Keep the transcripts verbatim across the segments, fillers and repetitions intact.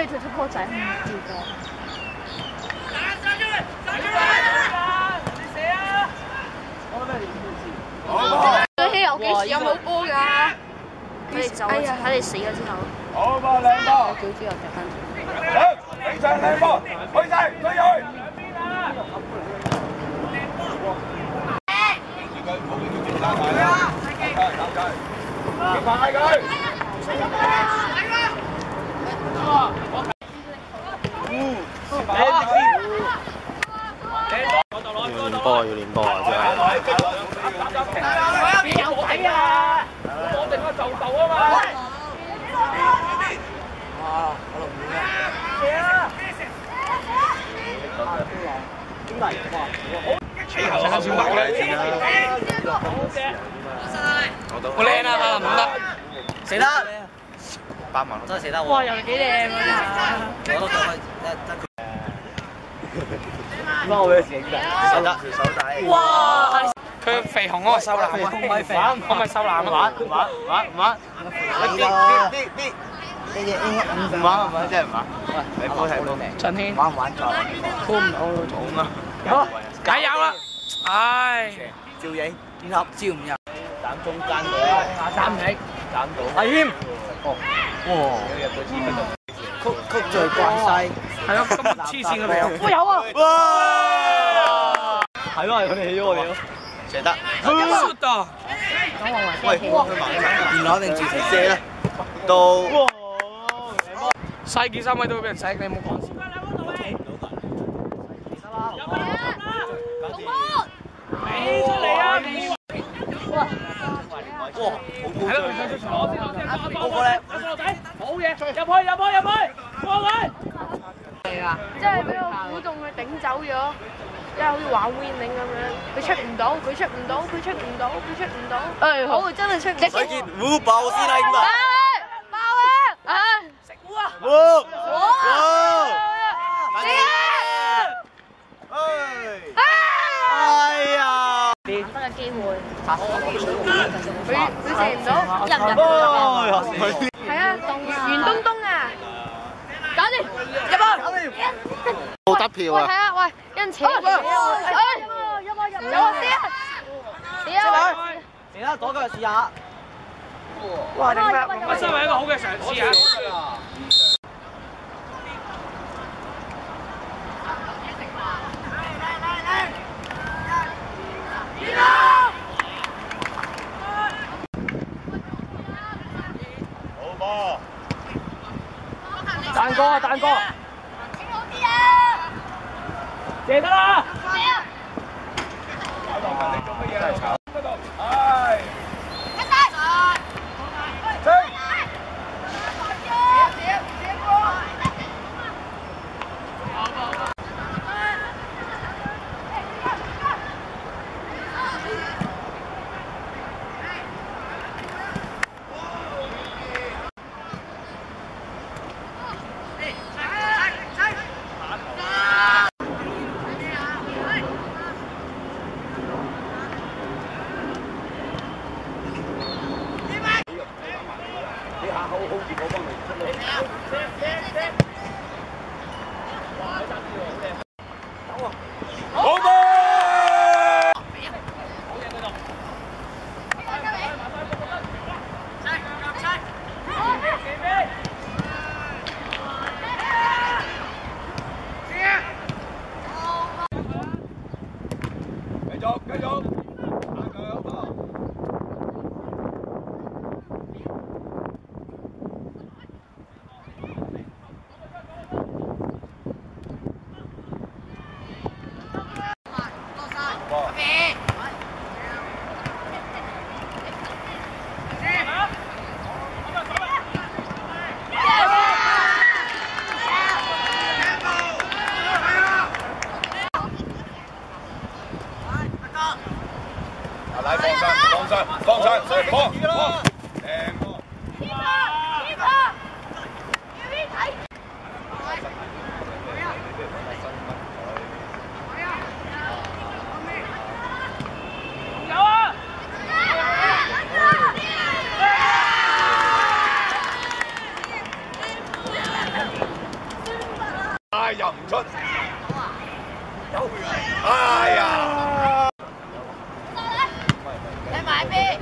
你退出波仔唔叫波。對氣有幾時有冇波㗎？佢哋走，喺你死咗之後。 好波兩波。 我叫之後踢翻。 好，你上兩波，去晒，追佢。快佢！ 要練波，要練波啊！真係。 邊有睇啊？我定個就就啊嘛！哇！我落雨啊！嘢啊！點嚟？哇！起頭先先埋咧先啦。好靚啊！唔得，死得。八萬真係死得喎！哇！又幾靚啊！我都想去得得。點解我俾佢影㗎？手得條手帶。哇！佢肥紅嗰個瘦男啊！唔係肥，我咪瘦男啊！玩玩玩玩！啲啲啲啲啲啲唔玩唔玩真係唔玩。喂，睇波睇波。陳軒玩唔玩再？估唔到重啊！好，加油啦！唉，照影點合照唔入？斬中間度，斬起，斬到。阿謙，哦，哇！入到前面度，曲曲最怪西，係咯，咁黐線嘅你。哇有啊！哇！係咯，係佢哋起咗我哋咯。射得。出啊！喂，電腦定自己射啦？到。細件三位都會俾人洗，你冇講笑。俾出嚟啊！哇！哇！係咯，攞過嚟，細路仔，好嘢，入去入去入去，過去。係啊！ 即係俾個鼓動佢頂走咗，即係好似玩 winning 咁樣，佢出唔到，佢出唔到，佢出唔到，佢出唔到。誒好，真係出唔到。 水劍糊爆先啦，咁啊！ 爆啊！啊！食糊啊！ 哇！ 哇！死啊！哎呀！得嘅機會，佢佢射唔到，入唔入？係啊，袁東東啊，搞掂，入啊！ 冇得票啊！ 喂，睇下，喂，有人扯我，哎，有冇入？有啊，試啊，試啊！ 試啦，左腳試下。 哇！點解？ 不失為一個好嘅嘗試啊！ 好波！ 蛋哥啊，蛋哥！射得啦！ 你做乜嘢啊？嗰度，係。好波！繼續繼續，打佢好波！ 係游唔出。哎呀！ 你買咩？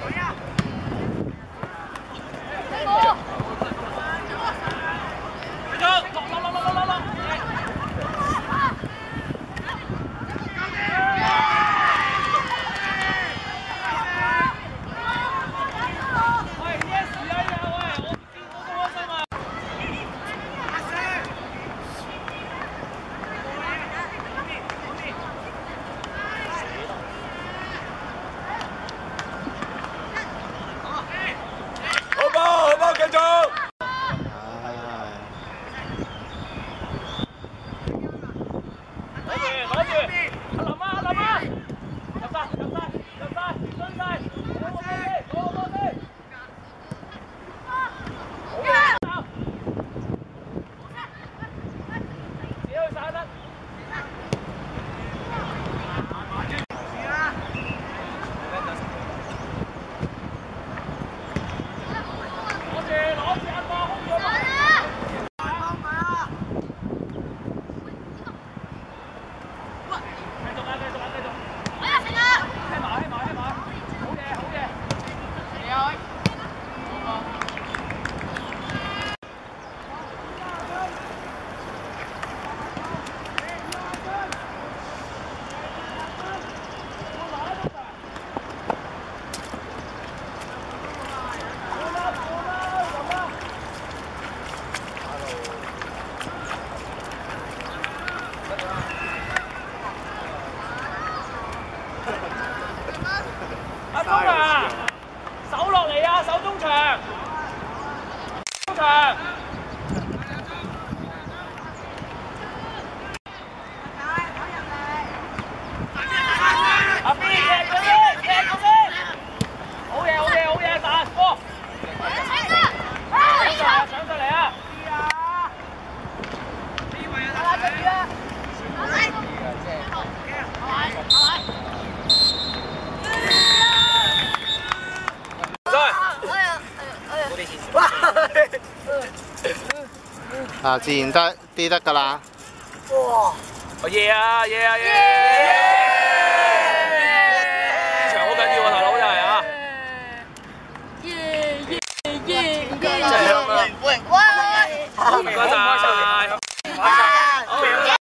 阿峰啊，手落嚟啊，手中場，中場。阿 B 踢佢先，踢佢先，好嘢好嘢好嘢，打波。上上嚟上上嚟啊！呢位啊，打緊啦！ 啊，自然得啲得㗎啦。 哇！嘢啊嘢啊嘢！呢場好緊要啊，大佬真係啊！耶耶耶！真係香啊！唔該晒。